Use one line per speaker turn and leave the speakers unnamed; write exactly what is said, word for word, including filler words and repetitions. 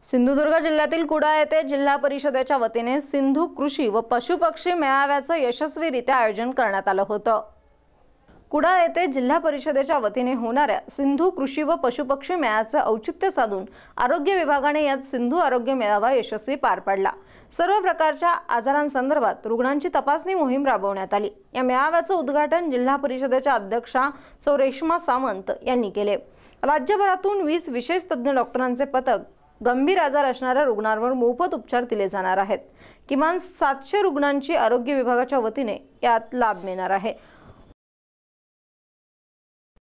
सिंधुदुर्ग जिल्ह्यातील कुडा येथे जिल्हा परिषदेच्या वतीने सिंधू कृषी व पशुपक्षी मेळाव्याचे यशस्वीरित्या आयोजन करण्यात आले होते। कुडा येथे जिल्हा परिषदेच्या वतीने होणाऱ्या सिंधू कृषी व पशुपक्षी मेळाव्याचे औचित्य साधून आरोग्य विभागाने यात सिंधू आरोग्य मेळावा यशस्वी पार पाडला। सर्व प्रकारच्या आजारांसंदर्भात रुग्णांची तपासणी मोहीम राबवण्यात आली। या मेळाव्याचे उद्घाटन जिल्हा परिषदेच्या अध्यक्षा सौ रेश्मा सावंत यांनी केले। राज्यभरातून वीस विशेष तज्ञ डॉक्टरांचे पथक गंभीर आजार असणाऱ्या रुग्णांवर मोफत उपचार दिले जाणार आहेत। किमान सातशे रुग्णांची आरोग्य विभागाच्या वतीने यात लाभ मिळणार आहे।